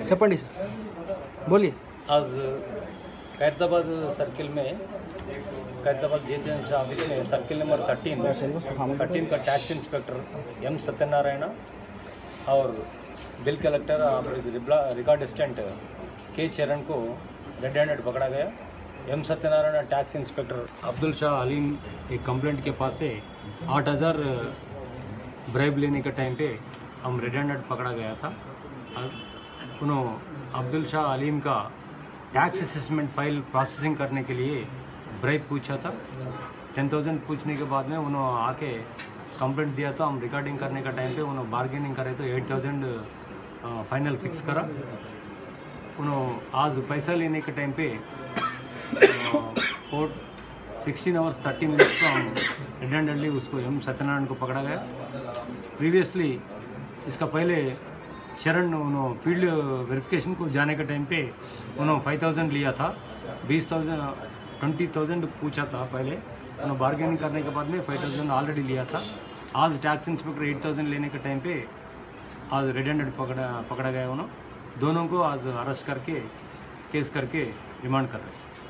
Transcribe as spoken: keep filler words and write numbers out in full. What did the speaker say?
చెప్పండి बोलिए। आज खैरताबाद सर्किल में खैरताबाद जीएचएमसी ऑफिस में सर्किल नंबर थर्टीन थर्टीन का टैक्स इंस्पेक्टर एम सत्यनारायण और बिल कलेक्टर और रिकॉर्ड असिस्टेंट के चरण को रेड हैंडेड पकड़ा गया। M Satyanarayana tax inspector Abdul Shah Aleem एक कंप्लेंट के पास से आठ हज़ार ब्राइब लेने के टाइम पे हम रेड हैंडेड पकड़ा गया था। उन्होंने अब्दुल शाह अलीम का टैक्स असेसमेंट फाइल प्रोसेसिंग करने के लिए ब्राइब पूछा था। टेन थाउजेंड पूछने के बाद में उन्होंने आके कंप्लेंट दिया तो हम रिकॉर्डिंग करने का टाइम पे उन्होंने बार्गेनिंग करे तो एट थाउजेंड फाइनल फिक्स करा। उन्होंने आज पैसा लेने के टाइम पे four sixteen hours thirty minutes को हम रिडेंडली उसको एम सत्यनारायण को पकड़ा गया। प्रीवियसली इसका पहले चरण उन्होंने फील्ड वेरिफिकेशन को जाने के टाइम पे उन्होंने फाइव थाउजेंड लिया था। बीस थाउजेंड ट्वेंटी थाउजेंड पूछा था पहले। उन्होंने बार्गेनिंग करने के बाद में फाइव थाउजेंड ऑलरेडी लिया था। आज टैक्स इंस्पेक्टर एट थाउजेंड लेने के टाइम पे आज रेड हैंडेड पकड़ा पकड़ा गया। उन्होंने दोनों को आज अरेस्ट करके केस करके रिमांड कर रहे हैं।